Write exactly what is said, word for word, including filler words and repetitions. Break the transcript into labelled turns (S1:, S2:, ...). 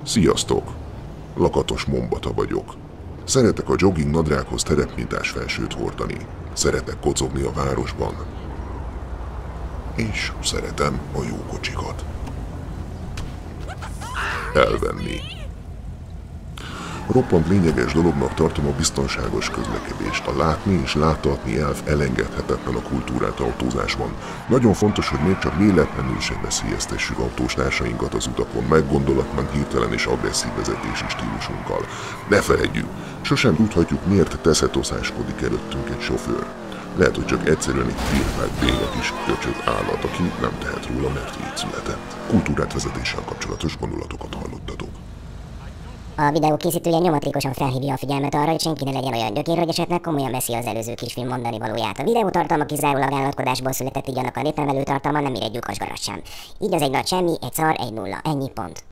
S1: Sziasztok! Lakatos Mombata vagyok. Szeretek a jogging nadrághoz terepmintás felsőt hordani. Szeretek kocogni a városban. És szeretem a jó kocsikat. Elvenni. Roppant lényeges dolognak tartom a biztonságos közlekedést. A látni és láttatni elv elengedhetetlen a kultúrát autózásban. Nagyon fontos, hogy még csak véletlenül sem veszélyeztessük autóstársainkat az utakon meggondolatlan, hirtelen és agresszív vezetési stílusunkkal. Ne feledjük, sosem tudhatjuk, miért teszetoszáskodik előttünk egy sofőr. Lehet, hogy csak egyszerűen egy firmát béna kis köcsög állat, aki nem tehet róla, mert így született. Kultúrát vezetéssel kapcsolatos gondolatokat hallottatok.
S2: A videó készítője nyomatékosan felhívja a figyelmet arra, hogy senki ne legyen olyan gyökér, hogy esetleg komolyan veszi az előző kisfilm mondani valóját. A videó tartalma kizárólag állatkodásból született, így annak a népnevelő tartalma nem ér egy lyukas garat sem. Így az egy nagy semmi, egy szar, egy nulla. Ennyi pont.